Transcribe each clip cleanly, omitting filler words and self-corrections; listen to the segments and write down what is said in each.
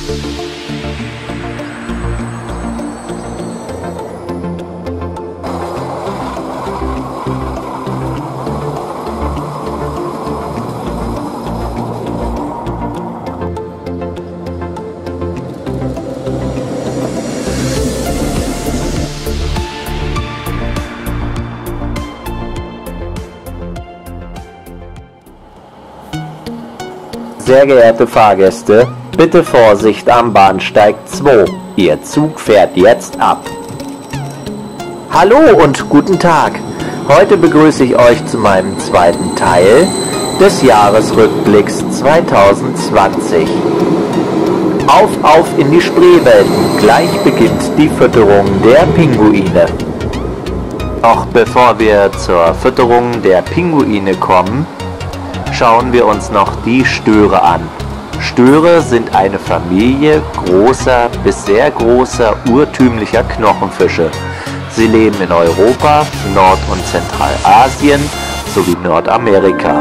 Sehr geehrte Fahrgäste, bitte Vorsicht am Bahnsteig 2. Ihr Zug fährt jetzt ab. Hallo und guten Tag. Heute begrüße ich euch zu meinem zweiten Teil des Jahresrückblicks 2020. Auf in die Spreewelten. Gleich beginnt die Fütterung der Pinguine. Doch bevor wir zur Fütterung der Pinguine kommen, schauen wir uns noch die Störe an. Störe sind eine Familie großer bis sehr großer urtümlicher Knochenfische. Sie leben in Europa, Nord- und Zentralasien sowie Nordamerika.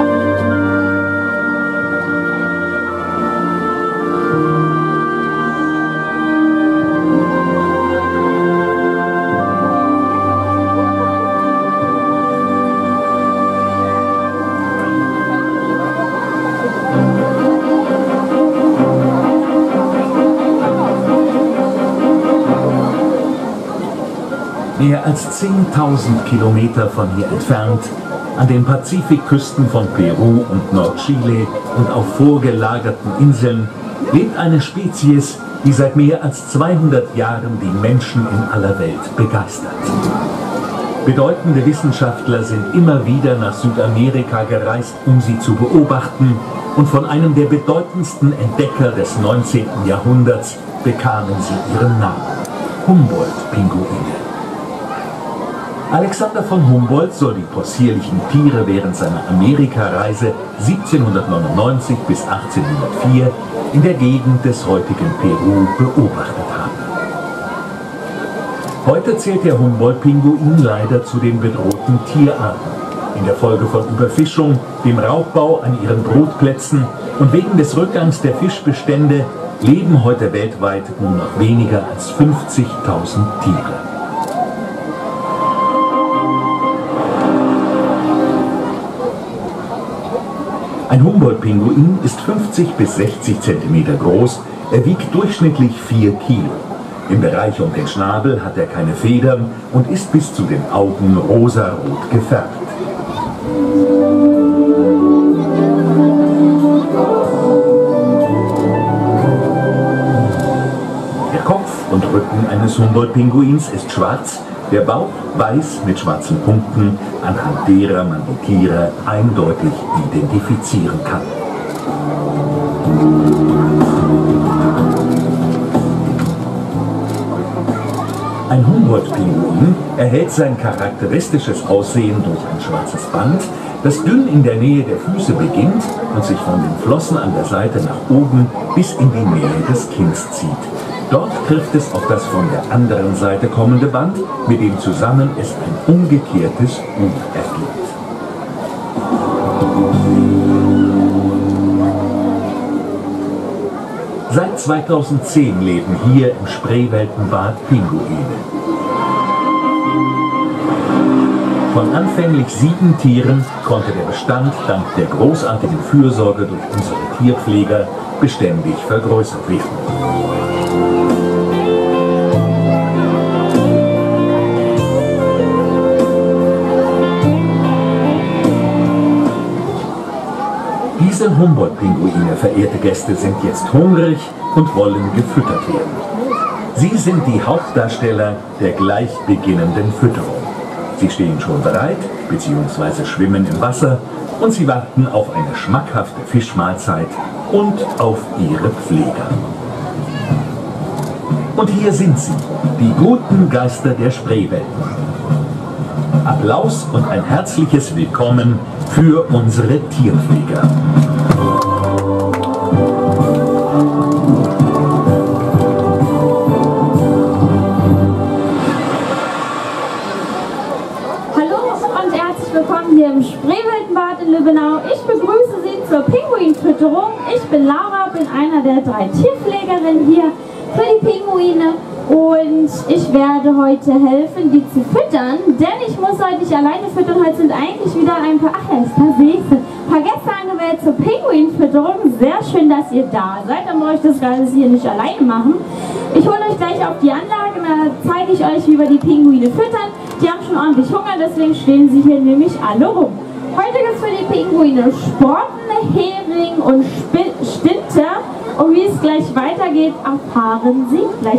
Mehr als 10.000 Kilometer von hier entfernt, an den Pazifikküsten von Peru und Nordchile und auf vorgelagerten Inseln, lebt eine Spezies, die seit mehr als 200 Jahren die Menschen in aller Welt begeistert. Bedeutende Wissenschaftler sind immer wieder nach Südamerika gereist, um sie zu beobachten, und von einem der bedeutendsten Entdecker des 19. Jahrhunderts bekamen sie ihren Namen: Humboldt-Pinguine. Alexander von Humboldt soll die possierlichen Tiere während seiner Amerikareise 1799 bis 1804 in der Gegend des heutigen Peru beobachtet haben. Heute zählt der Humboldt-Pinguin leider zu den bedrohten Tierarten. In der Folge von Überfischung, dem Raubbau an ihren Brutplätzen und wegen des Rückgangs der Fischbestände leben heute weltweit nur noch weniger als 50.000 Tiere. Ein Humboldt-Pinguin ist 50 bis 60 cm groß, er wiegt durchschnittlich 4 Kilo. Im Bereich um den Schnabel hat er keine Federn und ist bis zu den Augen rosarot gefärbt. Der Kopf und Rücken eines Humboldt-Pinguins ist schwarz, der Bauch weiß mit schwarzen Punkten, anhand derer man die Tiere eindeutig identifizieren kann. Ein Humboldt-Pinguin erhält sein charakteristisches Aussehen durch ein schwarzes Band, das dünn in der Nähe der Füße beginnt und sich von den Flossen an der Seite nach oben bis in die Nähe des Kinns zieht. Dort trifft es auf das von der anderen Seite kommende Band, mit dem zusammen es ein umgekehrtes U ergibt. Seit 2010 leben hier im Spreeweltenbad Pinguine. Von anfänglich 7 Tieren konnte der Bestand dank der großartigen Fürsorge durch unsere Tierpfleger beständig vergrößert werden. Diese Humboldt-Pinguine, verehrte Gäste, sind jetzt hungrig und wollen gefüttert werden. Sie sind die Hauptdarsteller der gleich beginnenden Fütterung. Sie stehen schon bereit bzw. schwimmen im Wasser und sie warten auf eine schmackhafte Fischmahlzeit und auf ihre Pfleger. Und hier sind sie, die guten Geister der Spreewelten. Applaus und ein herzliches Willkommen für unsere Tierpfleger. Hallo und herzlich willkommen hier im Spreeweltenbad in Lübbenau. Ich begrüße Sie zur Pinguin Pinguinfütterung. Ich bin Laura, bin einer der 3 Tierpflegerinnen hier für die Pinguine und ich werde heute helfen, die zu füttern, denn ich muss heute nicht alleine füttern. Heute sind eigentlich wieder ein paar, ach ja, da sehe ich sie, ein paar Gäste angewählt zur Pinguinfütterung. Sehr schön, dass ihr da seid, dann brauche ich das Ganze hier nicht alleine machen. Ich hole euch gleich auf die Anlage, da zeige ich euch, wie wir die Pinguine füttern. Die haben schon ordentlich Hunger, deswegen stehen sie hier nämlich alle rum. Heute gibt es für die Pinguine Sporten, Hering und Stinte. Und wie es gleich weitergeht, erfahren Sie gleich.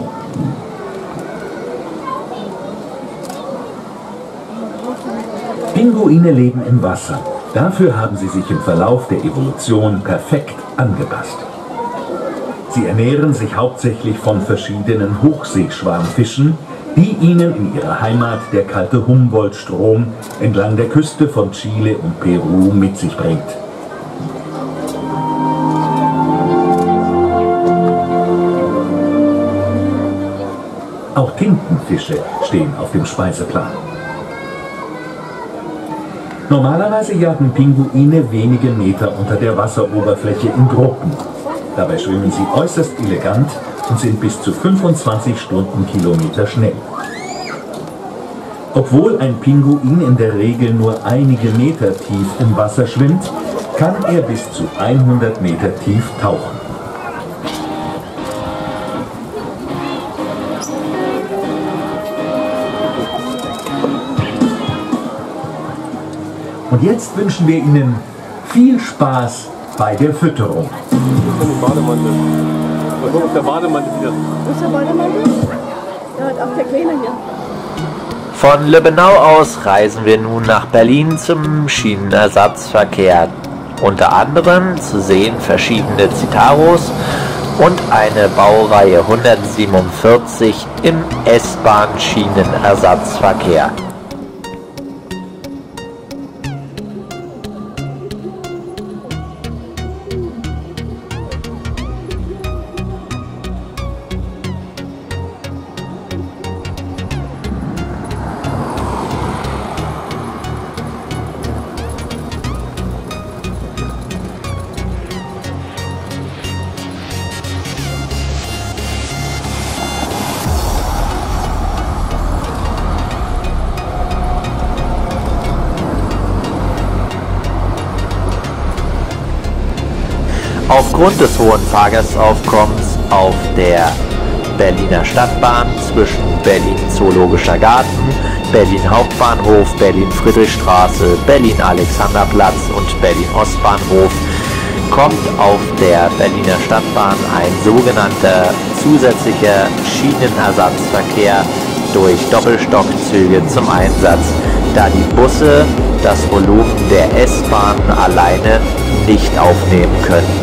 Pinguine leben im Wasser. Dafür haben sie sich im Verlauf der Evolution perfekt angepasst. Sie ernähren sich hauptsächlich von verschiedenen Hochseeschwarmfischen, die ihnen in ihrer Heimat der kalte Humboldt-Strom entlang der Küste von Chile und Peru mit sich bringt. Auch Tintenfische stehen auf dem Speiseplan. Normalerweise jagen Pinguine wenige Meter unter der Wasseroberfläche in Gruppen. Dabei schwimmen sie äußerst elegant und sind bis zu 25 Stundenkilometer schnell. Obwohl ein Pinguin in der Regel nur einige Meter tief im Wasser schwimmt, kann er bis zu 100 Meter tief tauchen. Und jetzt wünschen wir Ihnen viel Spaß bei der Fütterung. Bademantel. Was ist der Bademantel wieder? Wo ist der Bademantel? Ja, auch der Kleine hier. Von Lübbenau aus reisen wir nun nach Berlin zum Schienenersatzverkehr. Unter anderem zu sehen verschiedene Citaros und eine Baureihe 147 im S-Bahn-Schienenersatzverkehr. Aufgrund des hohen Fahrgastaufkommens auf der Berliner Stadtbahn zwischen Berlin Zoologischer Garten, Berlin Hauptbahnhof, Berlin Friedrichstraße, Berlin Alexanderplatz und Berlin Ostbahnhof kommt auf der Berliner Stadtbahn ein sogenannter zusätzlicher Schienenersatzverkehr durch Doppelstockzüge zum Einsatz, da die Busse das Volumen der S-Bahn alleine nicht aufnehmen können.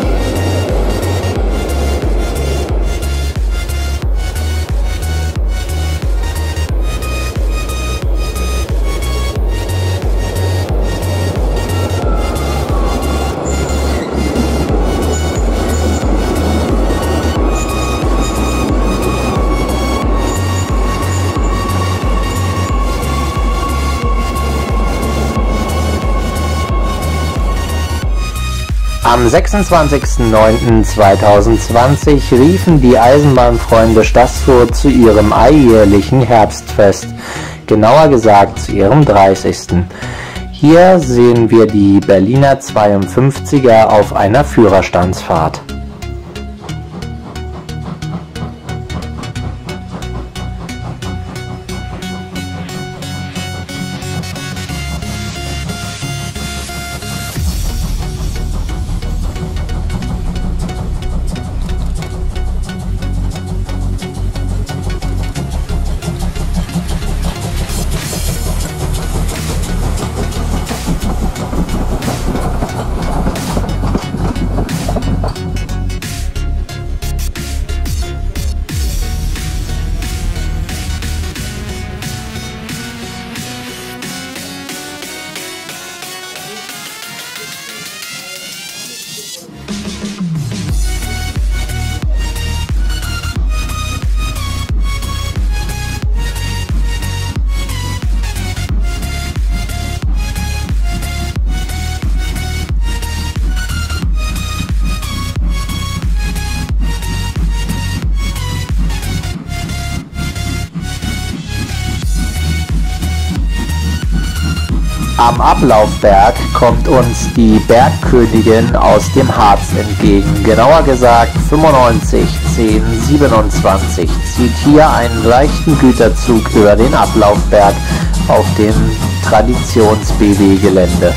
Am 26.09.2020 riefen die Eisenbahnfreunde Stassfurt zu ihrem alljährlichen Herbstfest, genauer gesagt zu ihrem 30. Hier sehen wir die Berliner 52er auf einer Führerstandsfahrt. Am Ablaufberg kommt uns die Bergkönigin aus dem Harz entgegen, genauer gesagt 95 10 27, zieht hier einen leichten Güterzug über den Ablaufberg auf dem Traditions-BW-Gelände.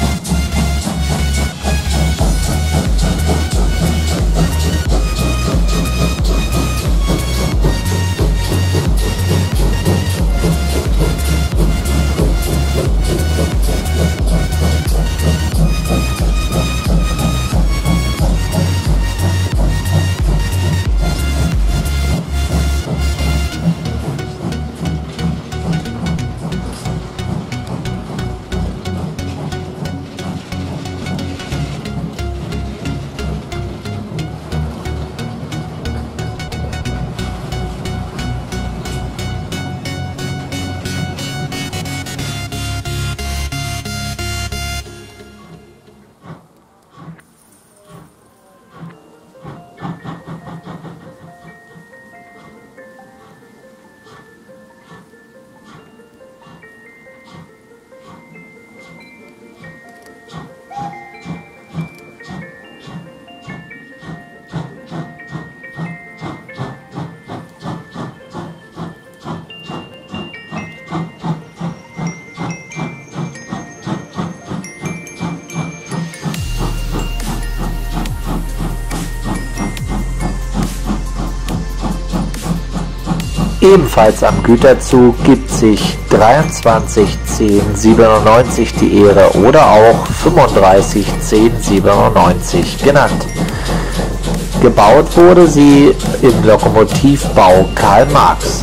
Ebenfalls am Güterzug gibt sich 23 10 97 die Ehre oder auch 35 10 97 genannt. Gebaut wurde sie im Lokomotivbau Karl Marx.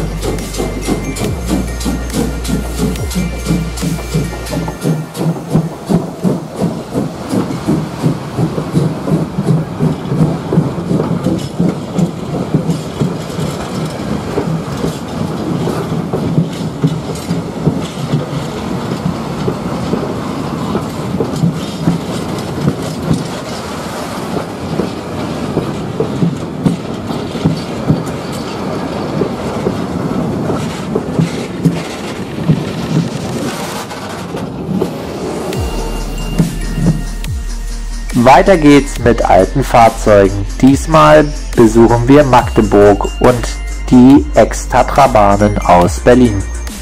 Weiter geht's mit alten Fahrzeugen. Diesmal besuchen wir Magdeburg und die Ex-Tatra-Bahnen aus Berlin.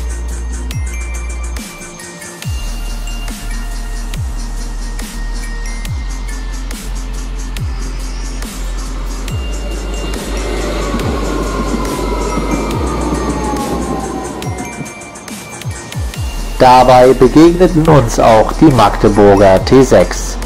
Dabei begegneten uns auch die Magdeburger T6.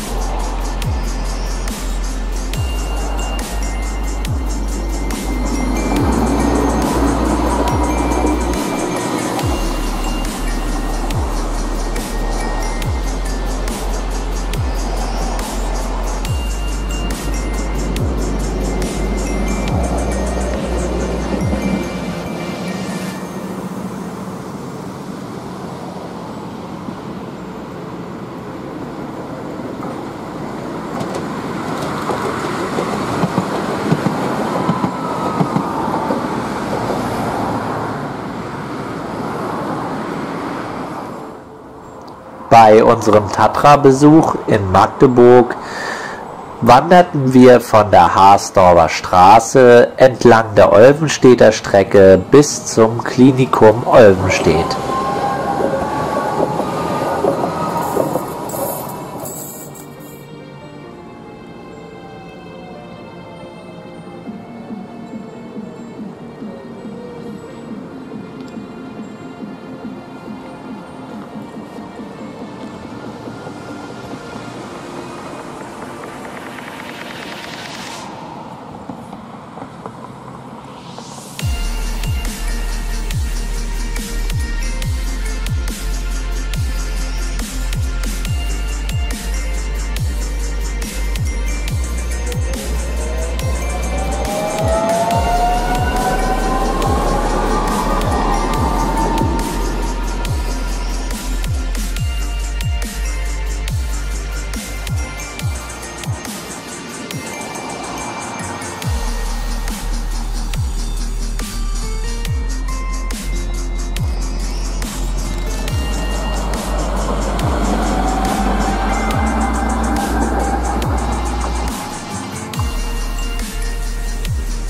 Bei unserem Tatra-Besuch in Magdeburg wanderten wir von der Harsdorfer Straße entlang der Olvenstedter Strecke bis zum Klinikum Olvenstedt.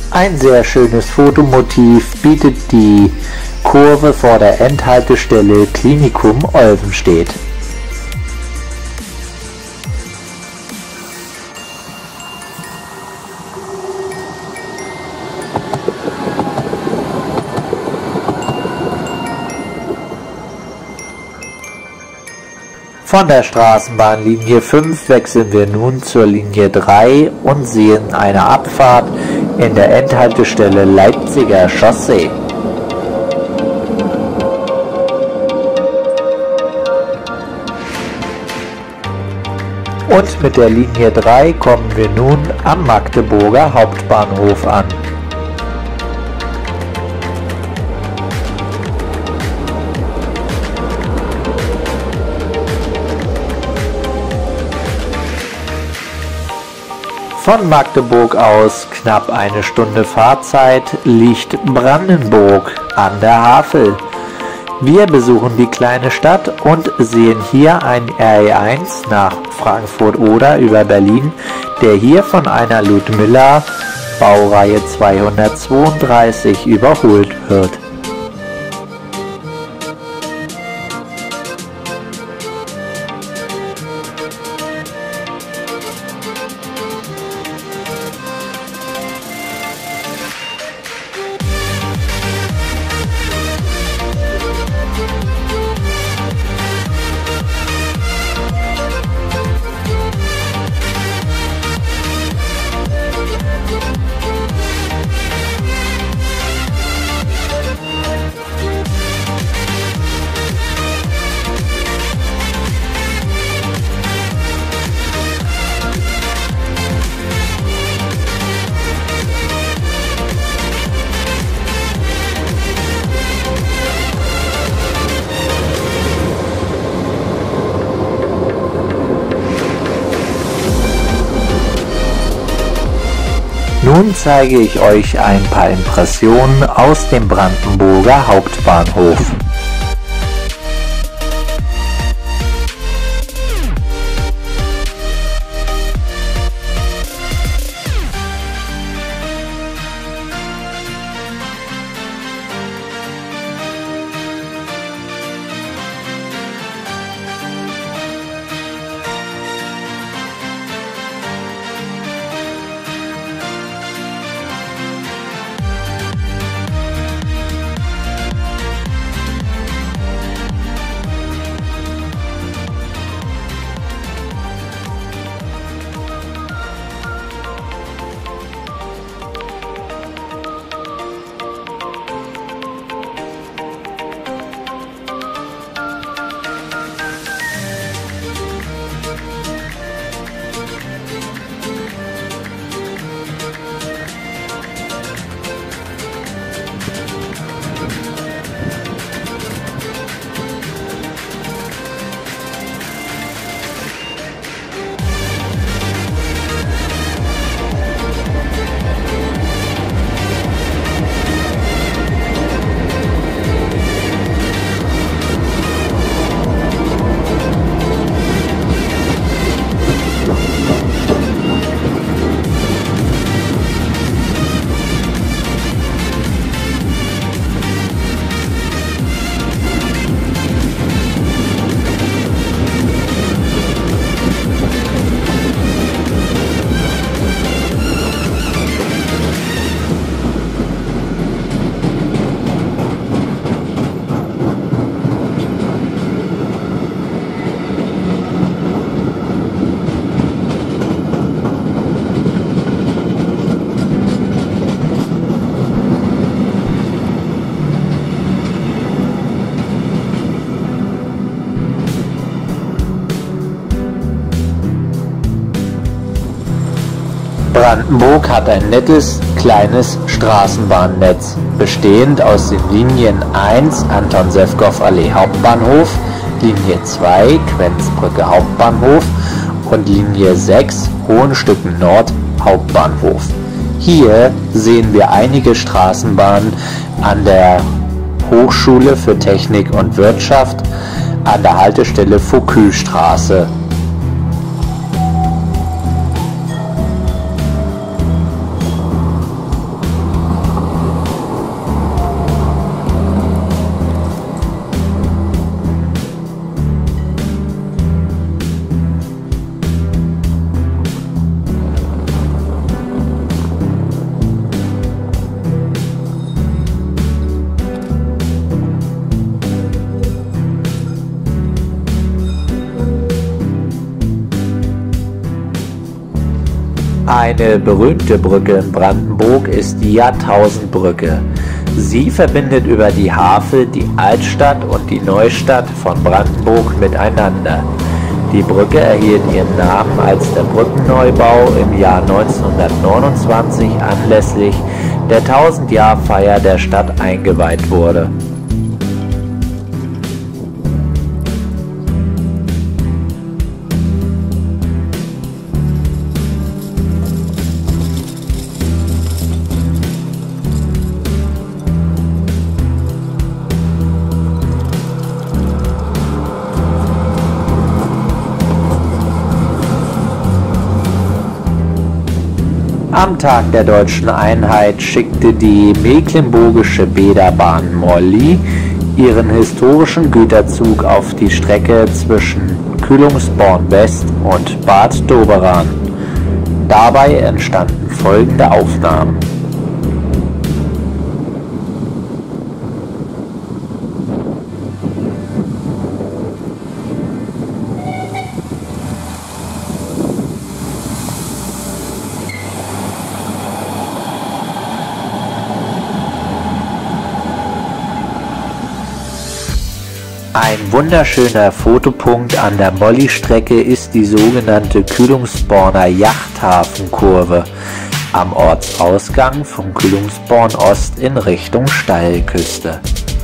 Ein sehr schönes Fotomotiv bietet die Kurve vor der Endhaltestelle Klinikum Olvenstedt. Von der Straßenbahnlinie 5 wechseln wir nun zur Linie 3 und sehen eine Abfahrt in der Endhaltestelle Leipziger Chaussee. Und mit der Linie 3 kommen wir nun am Magdeburger Hauptbahnhof an. Von Magdeburg aus, knapp eine Stunde Fahrzeit, liegt Brandenburg an der Havel. Wir besuchen die kleine Stadt und sehen hier ein RE1 nach Frankfurt-Oder über Berlin, der hier von einer Ludmilla Baureihe 232 überholt wird. Nun zeige ich euch ein paar Impressionen aus dem Brandenburger Hauptbahnhof. Brandenburg hat ein nettes, kleines Straßenbahnnetz, bestehend aus den Linien 1 Anton-Sefkow-Allee Hauptbahnhof, Linie 2 Quenzbrücke Hauptbahnhof und Linie 6 Hohenstücken Nord Hauptbahnhof. Hier sehen wir einige Straßenbahnen an der Hochschule für Technik und Wirtschaft an der Haltestelle Foucault-Straße. Eine berühmte Brücke in Brandenburg ist die Jahrtausendbrücke. Sie verbindet über die Havel die Altstadt und die Neustadt von Brandenburg miteinander. Die Brücke erhielt ihren Namen, als der Brückenneubau im Jahr 1929 anlässlich der 1000-Jahr-Feier der Stadt eingeweiht wurde. Am Tag der deutschen Einheit schickte die Mecklenburgische Bäderbahn Molly ihren historischen Güterzug auf die Strecke zwischen Kühlungsborn West und Bad Doberan. Dabei entstanden folgende Aufnahmen. Ein wunderschöner Fotopunkt an der Molly-Strecke ist die sogenannte Kühlungsborner Yachthafenkurve am Ortsausgang von Kühlungsborn Ost in Richtung Steilküste.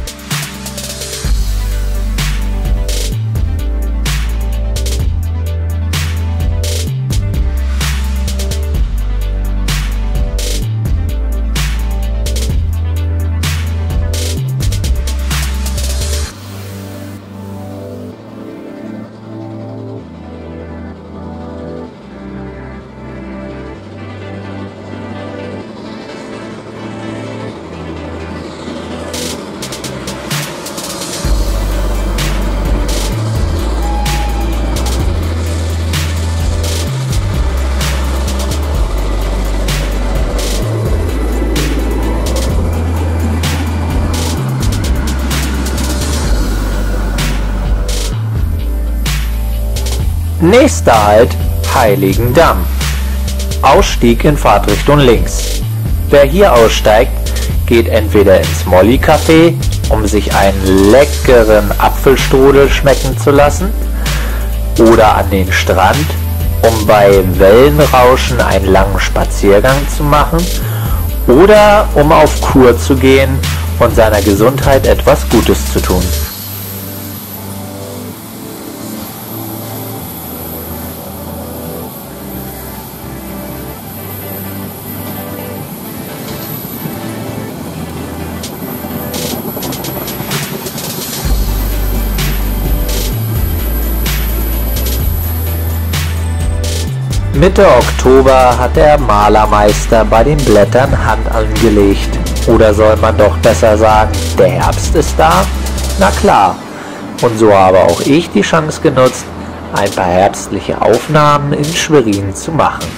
Nächster Halt Heiligendamm. Ausstieg in Fahrtrichtung links. Wer hier aussteigt, geht entweder ins Molly-Café, um sich einen leckeren Apfelstrudel schmecken zu lassen, oder an den Strand, um bei Wellenrauschen einen langen Spaziergang zu machen, oder um auf Kur zu gehen und seiner Gesundheit etwas Gutes zu tun. Mitte Oktober hat der Malermeister bei den Blättern Hand angelegt. Oder soll man doch besser sagen, der Herbst ist da? Na klar. Und so habe auch ich die Chance genutzt, ein paar herbstliche Aufnahmen in Schwerin zu machen.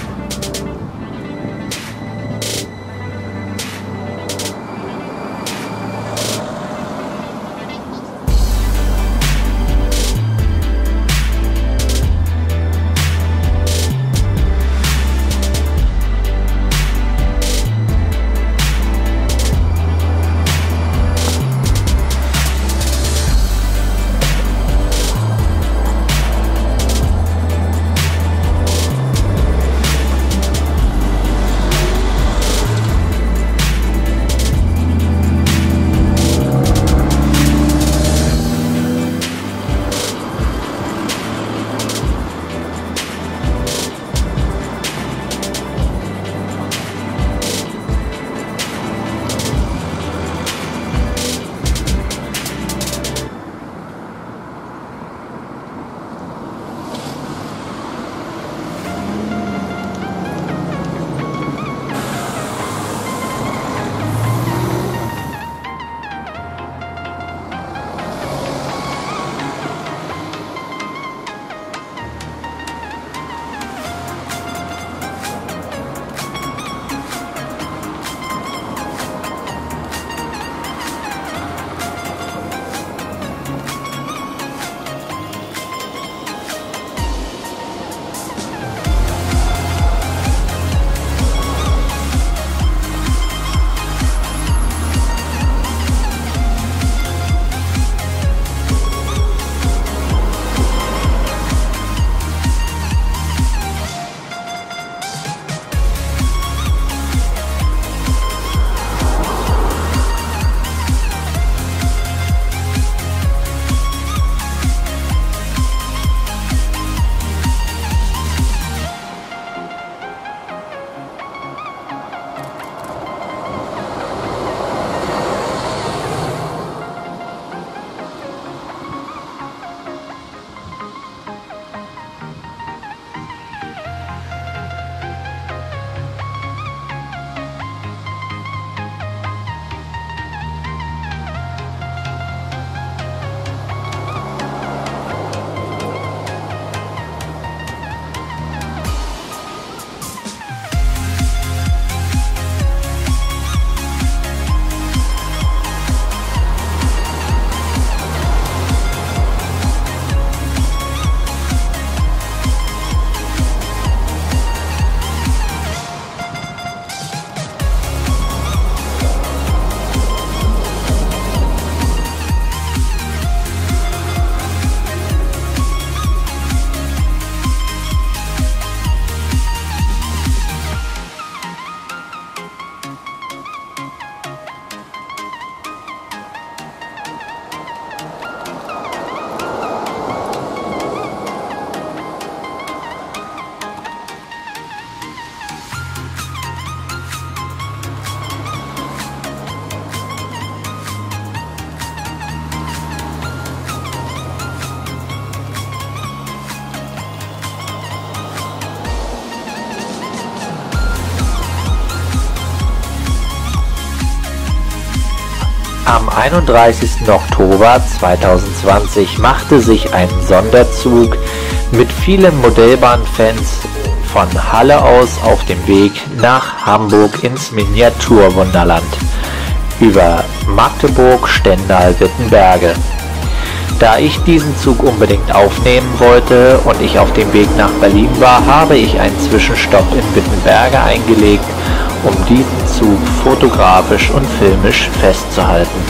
Am 31. Oktober 2020 machte sich ein Sonderzug mit vielen Modellbahnfans von Halle aus auf den Weg nach Hamburg ins Miniaturwunderland über Magdeburg, Stendal, Wittenberge. Da ich diesen Zug unbedingt aufnehmen wollte und ich auf dem Weg nach Berlin war, habe ich einen Zwischenstopp in Wittenberge eingelegt, um diesen Zug fotografisch und filmisch festzuhalten.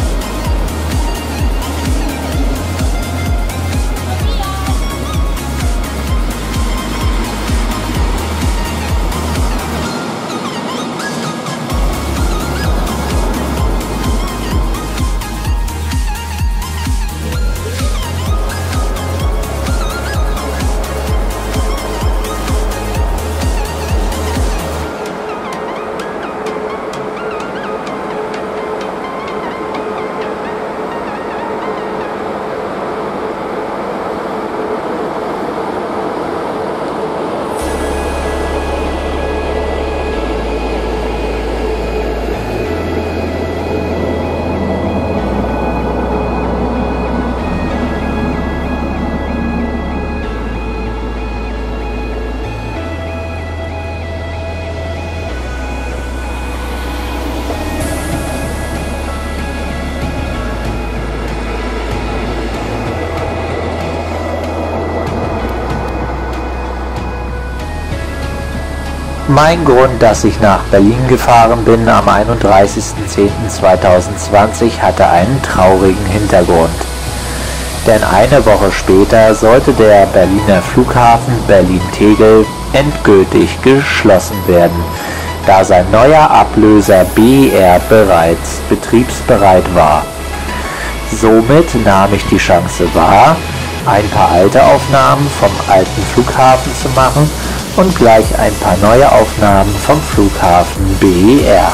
Mein Grund, dass ich nach Berlin gefahren bin am 31.10.2020, hatte einen traurigen Hintergrund. Denn eine Woche später sollte der Berliner Flughafen Berlin-Tegel endgültig geschlossen werden, da sein neuer Ablöser BER bereits betriebsbereit war. Somit nahm ich die Chance wahr, ein paar alte Aufnahmen vom alten Flughafen zu machen und gleich ein paar neue Aufnahmen vom Flughafen BER.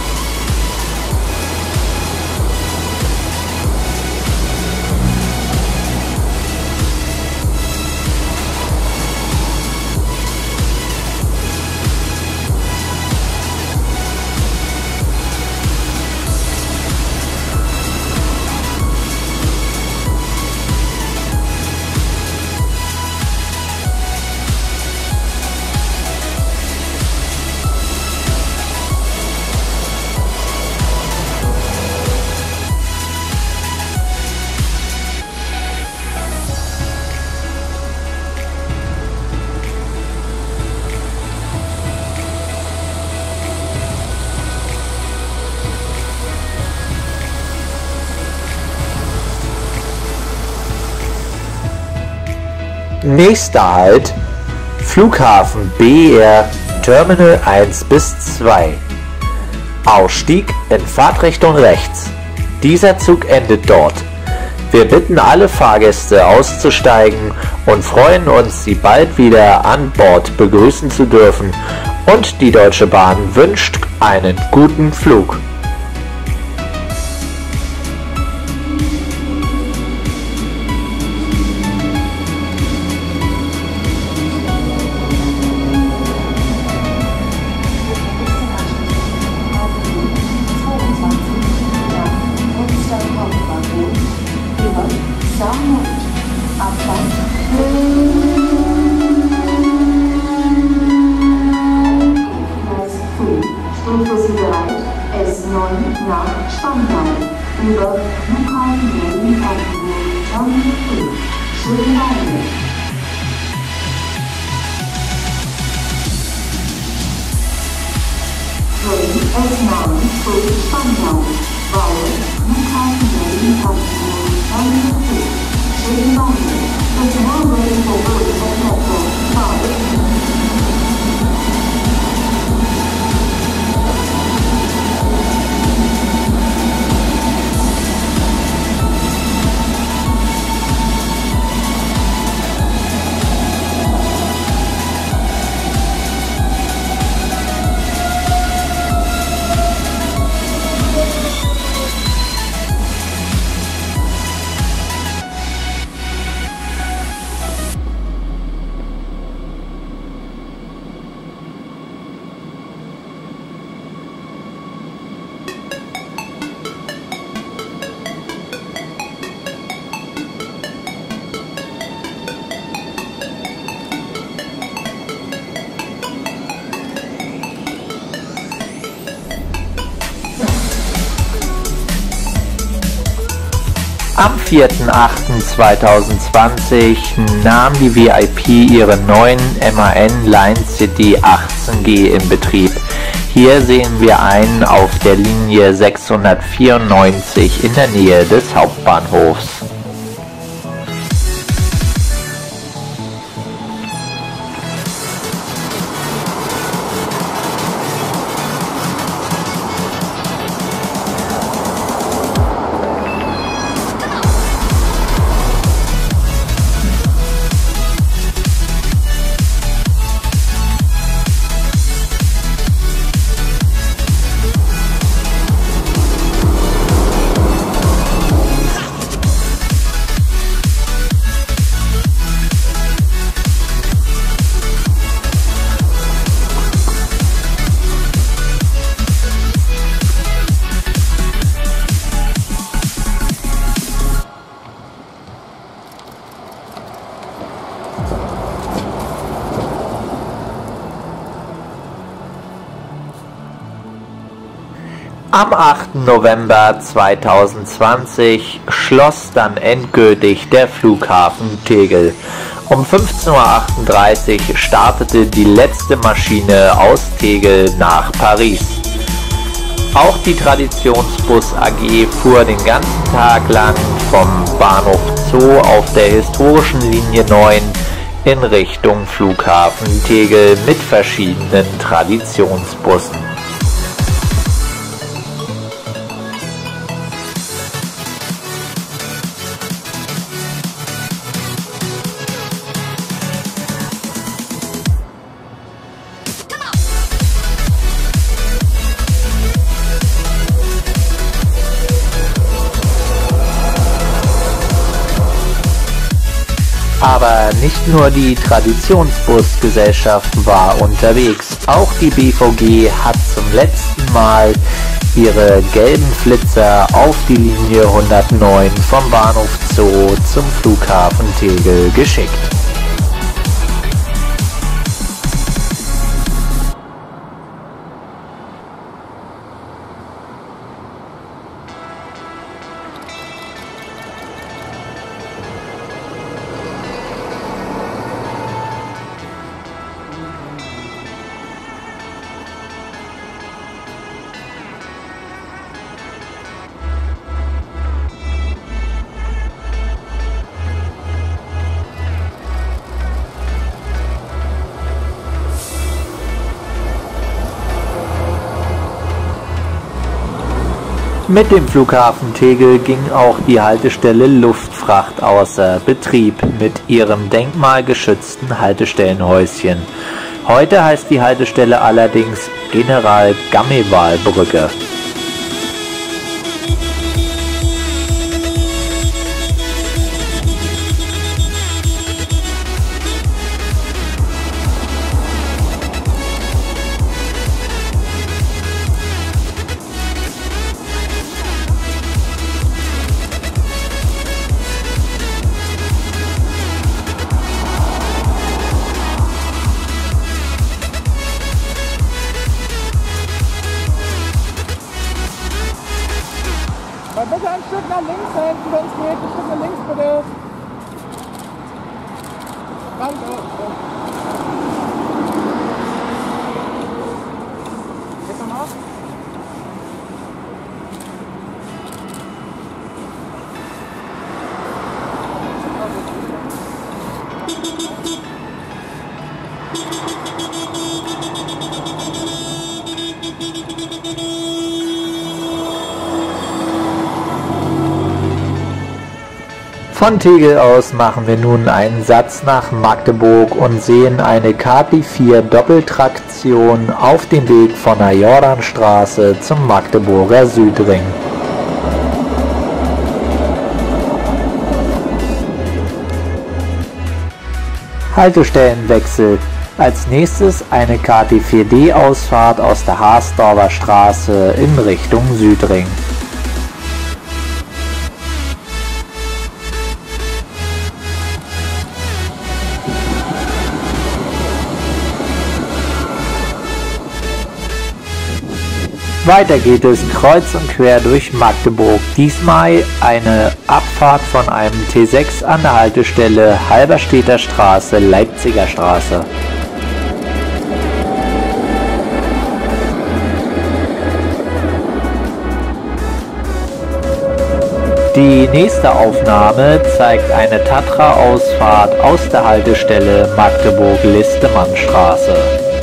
Nächster Halt: Flughafen BER Terminal 1 bis 2. Ausstieg in Fahrtrichtung rechts. Dieser Zug endet dort. Wir bitten alle Fahrgäste auszusteigen und freuen uns, Sie bald wieder an Bord begrüßen zu dürfen, und die Deutsche Bahn wünscht einen guten Flug. Über Flughafen Berlin-Brandenburg, Terminal 5, Schöneweide. Train S9 to Spandau, via Flughafen Berlin-Brandenburg, Terminal 5, Schöneweide. Personnel waiting for boarding at platform 5. Am 4.8.2020 nahm die VIP ihre neuen MAN Line City 18G in Betrieb. Hier sehen wir einen auf der Linie 694 in der Nähe des Hauptbahnhofs. Am 8. November 2020 schloss dann endgültig der Flughafen Tegel. Um 15:38 Uhr startete die letzte Maschine aus Tegel nach Paris. Auch die Traditionsbus AG fuhr den ganzen Tag lang vom Bahnhof Zoo auf der historischen Linie 9 in Richtung Flughafen Tegel mit verschiedenen Traditionsbussen. Aber nicht nur die Traditionsbusgesellschaft war unterwegs, auch die BVG hat zum letzten Mal ihre gelben Flitzer auf die Linie 109 vom Bahnhof Zoo zum Flughafen Tegel geschickt. Mit dem Flughafen Tegel ging auch die Haltestelle Luftfracht außer Betrieb mit ihrem denkmalgeschützten Haltestellenhäuschen. Heute heißt die Haltestelle allerdings General Gammewal-Brücke. Bitte ein Stück nach links hinten, wenn es geht. Ein Stück nach links, bitte. Danke. Jetzt nochmal. Von Tegel aus machen wir nun einen Satz nach Magdeburg und sehen eine KT4 Doppeltraktion auf dem Weg von der Jordanstraße zum Magdeburger Südring. Haltestellenwechsel. Als nächstes eine KT4D-Ausfahrt aus der Haasdorfer Straße in Richtung Südring. Weiter geht es kreuz und quer durch Magdeburg. Diesmal eine Abfahrt von einem T6 an der Haltestelle Halberstädter Straße, Leipziger Straße. Die nächste Aufnahme zeigt eine Tatra-Ausfahrt aus der Haltestelle Magdeburg-Listemannstraße.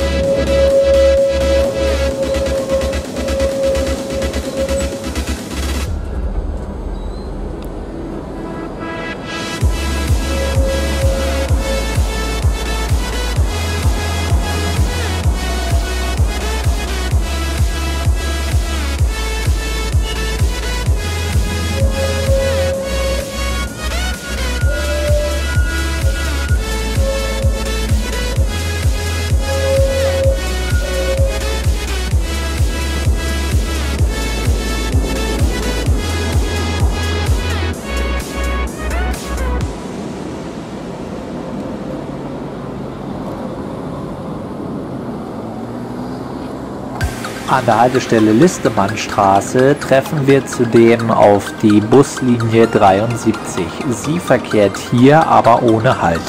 An der Haltestelle Listemannstraße treffen wir zudem auf die Buslinie 73. Sie verkehrt hier aber ohne Halt.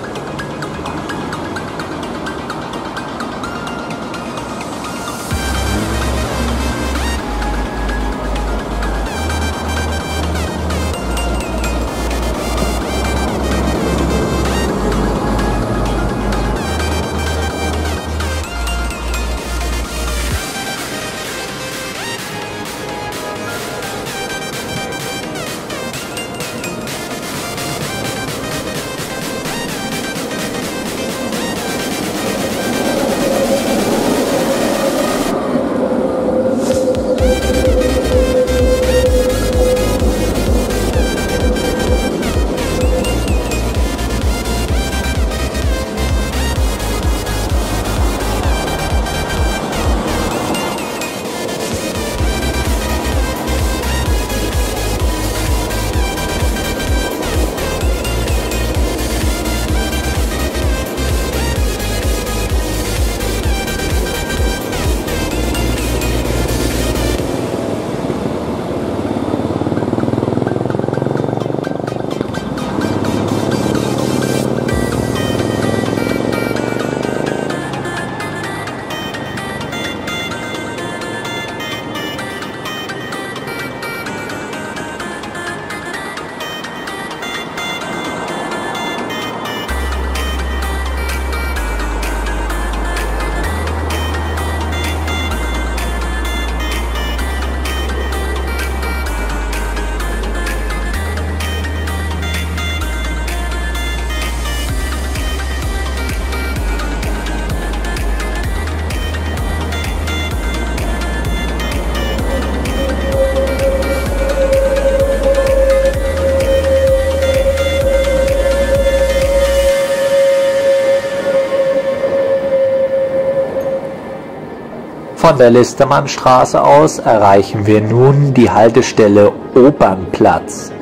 Von der Listemannstraße aus erreichen wir nun die Haltestelle Opernplatz.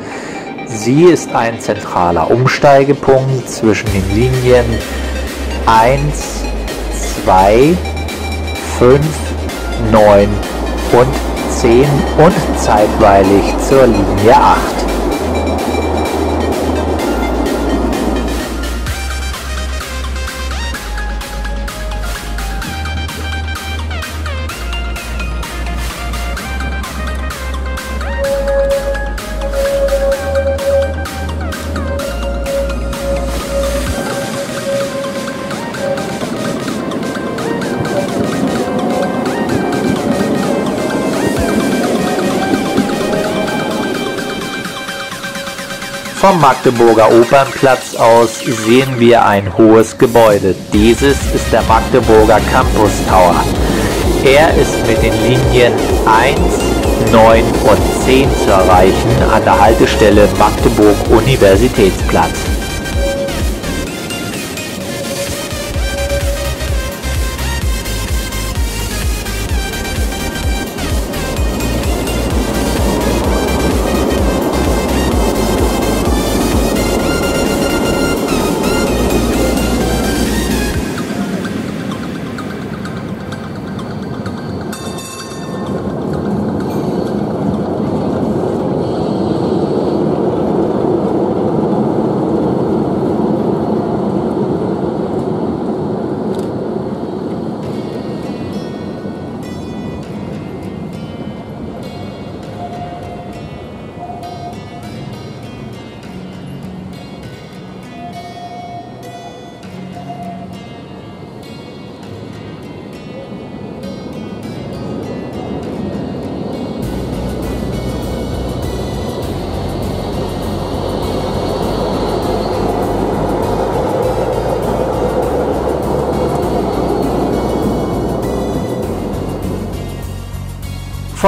Sie ist ein zentraler Umsteigepunkt zwischen den Linien 1, 2, 5, 9 und 10 und zeitweilig zur Linie 8. Vom Magdeburger Opernplatz aus sehen wir ein hohes Gebäude. Dieses ist der Magdeburger Campus Tower. Er ist mit den Linien 1, 9 und 10 zu erreichen an der Haltestelle Magdeburg Universitätsplatz.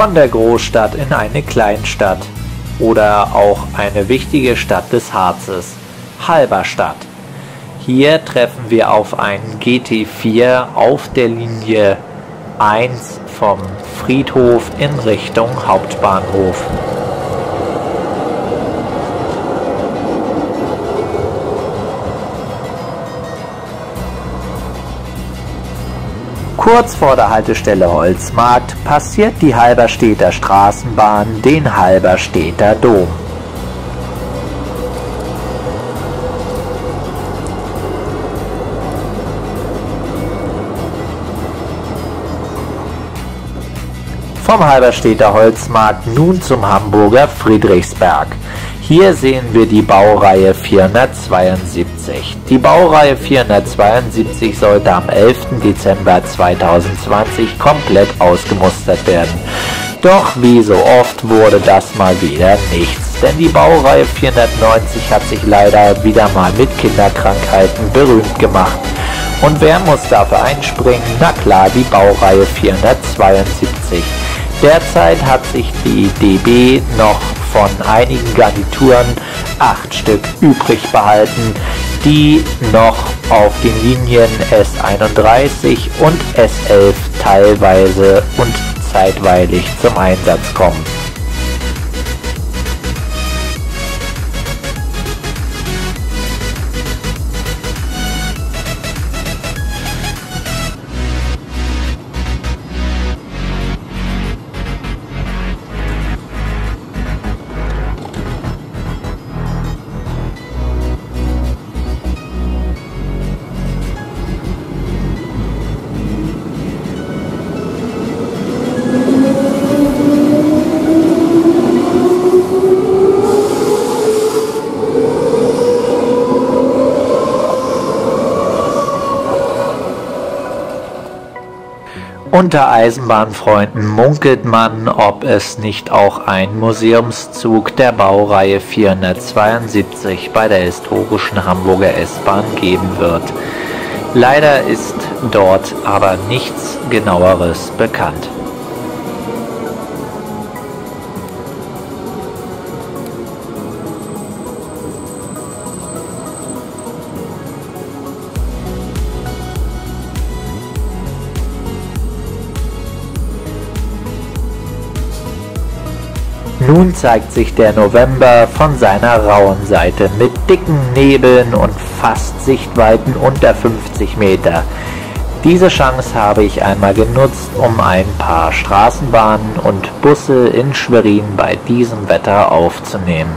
Von der Großstadt in eine Kleinstadt oder auch eine wichtige Stadt des Harzes, Halberstadt. Hier treffen wir auf einen GT4 auf der Linie 1 vom Friedhof in Richtung Hauptbahnhof. Kurz vor der Haltestelle Holzmarkt passiert die Halberstädter Straßenbahn den Halberstädter Dom. Vom Halberstädter Holzmarkt nun zum Hamburger Friedrichsberg. Hier sehen wir die Baureihe 472. Die Baureihe 472 sollte am 11. Dezember 2020 komplett ausgemustert werden. Doch wie so oft wurde das mal wieder nichts, denn die Baureihe 490 hat sich leider wieder mal mit Kinderkrankheiten berühmt gemacht. Und wer muss dafür einspringen? Na klar, die Baureihe 472. Derzeit hat sich die DB noch von einigen Garnituren 8 Stück übrig behalten, die noch auf den Linien S31 und S11 teilweise und zeitweilig zum Einsatz kommen. Unter Eisenbahnfreunden munkelt man, ob es nicht auch einen Museumszug der Baureihe 472 bei der historischen Hamburger S-Bahn geben wird. Leider ist dort aber nichts Genaueres bekannt. Nun zeigt sich der November von seiner rauen Seite mit dicken Nebeln und fast Sichtweiten unter 50 Meter. Diese Chance habe ich einmal genutzt, um ein paar Straßenbahnen und Busse in Schwerin bei diesem Wetter aufzunehmen.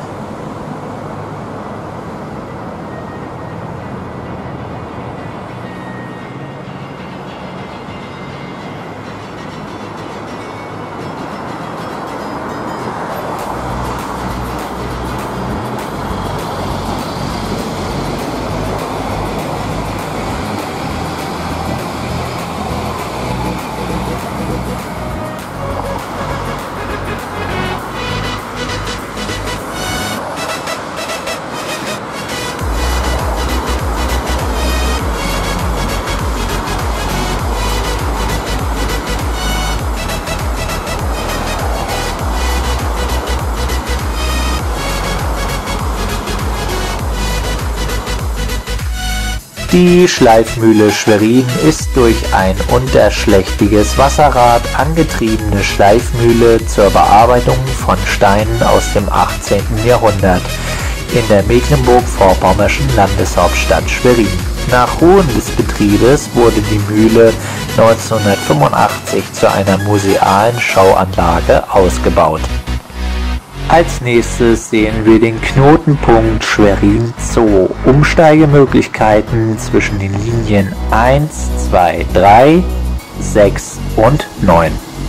Die Schleifmühle Schwerin ist durch ein unterschlächtiges Wasserrad angetriebene Schleifmühle zur Bearbeitung von Steinen aus dem 18. Jahrhundert in der mecklenburg-vorpommerschen Landeshauptstadt Schwerin. Nach Ruhen des Betriebes wurde die Mühle 1985 zu einer musealen Schauanlage ausgebaut. Als nächstes sehen wir den Knotenpunkt Schwerin Zoo. Umsteigemöglichkeiten zwischen den Linien 1, 2, 3, 6 und 9.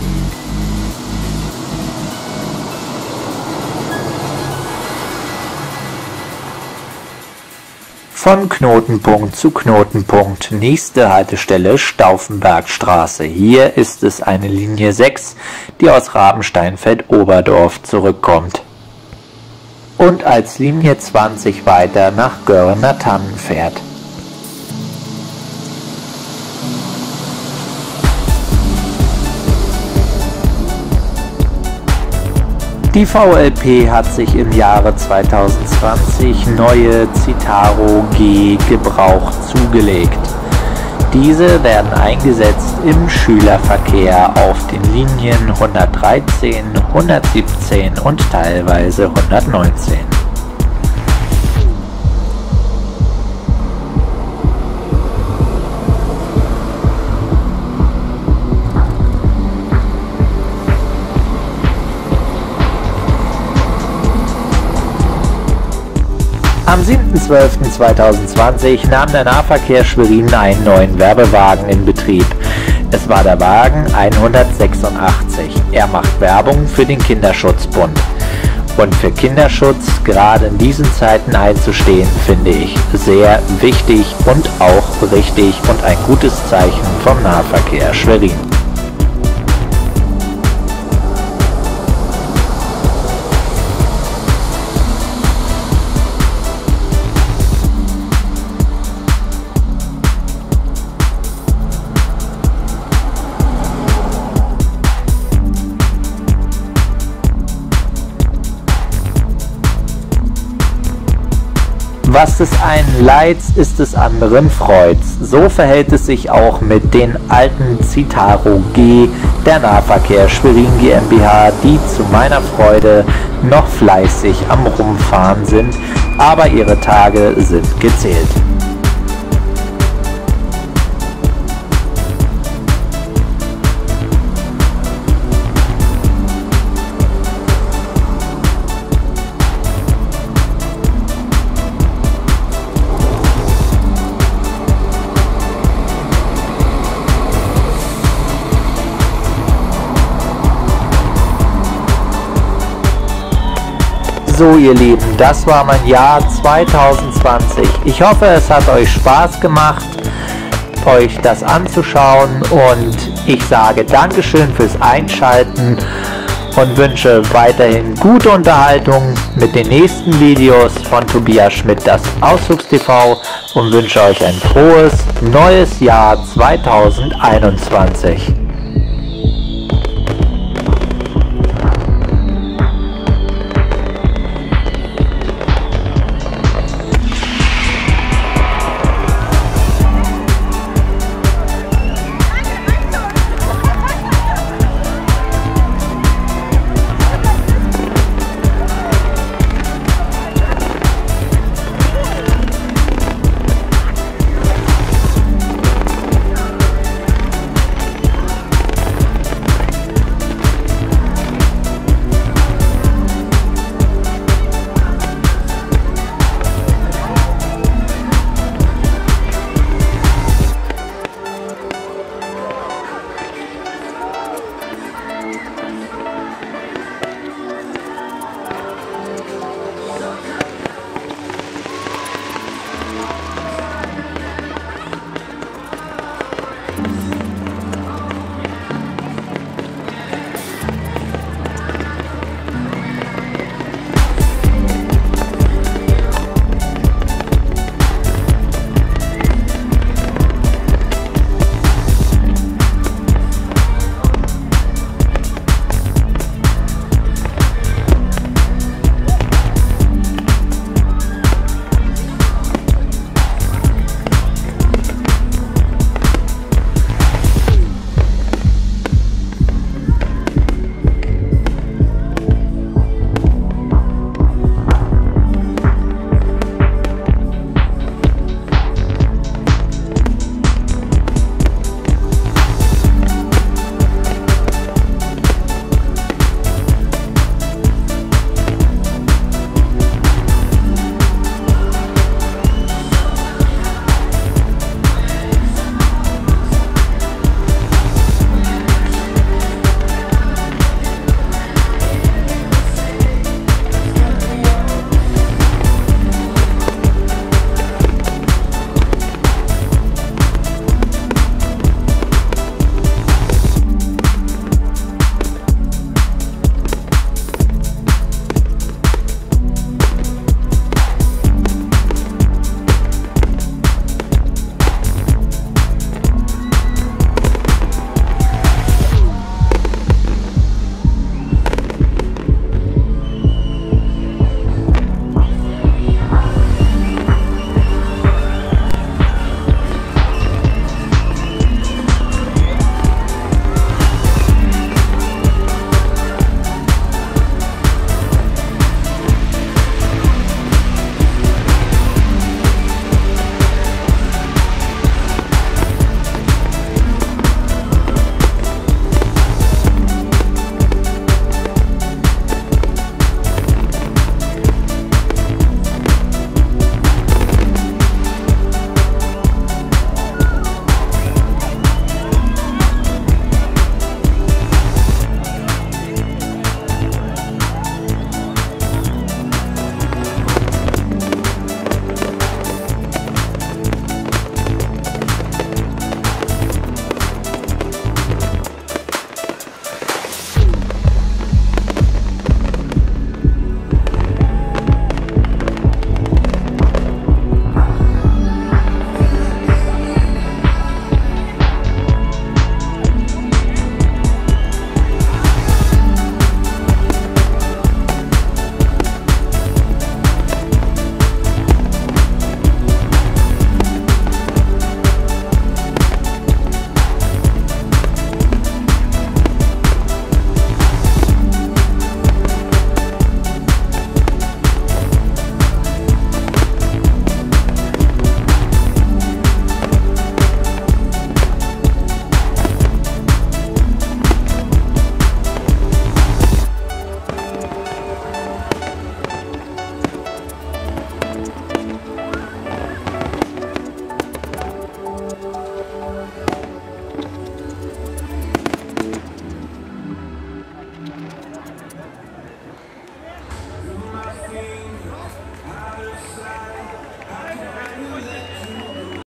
Von Knotenpunkt zu Knotenpunkt. Nächste Haltestelle Stauffenbergstraße. Hier ist es eine Linie 6, die aus Rabensteinfeld-Oberdorf zurückkommt. Und als Linie 20 weiter nach Görner Tannen fährt. Die VLP hat sich im Jahre 2020 neue Citaro G Gebrauch zugelegt. Diese werden eingesetzt im Schülerverkehr auf den Linien 113, 117 und teilweise 119. Am 7.12.2020 nahm der Nahverkehr Schwerin einen neuen Werbewagen in Betrieb. Es war der Wagen 186. Er macht Werbung für den Kinderschutzbund. Und für Kinderschutz gerade in diesen Zeiten einzustehen, finde ich sehr wichtig und auch richtig und ein gutes Zeichen vom Nahverkehr Schwerin. Was des einen leids, ist des anderen freuds. So verhält es sich auch mit den alten Citaro G der Nahverkehr Schwerin GmbH, die zu meiner Freude noch fleißig am Rumfahren sind, aber ihre Tage sind gezählt. So ihr Lieben, das war mein Jahr 2020. Ich hoffe, es hat euch Spaß gemacht, euch das anzuschauen, und ich sage Dankeschön fürs Einschalten und wünsche weiterhin gute Unterhaltung mit den nächsten Videos von Tobias Schmidt, das Ausflugstv, und wünsche euch ein frohes neues Jahr 2021.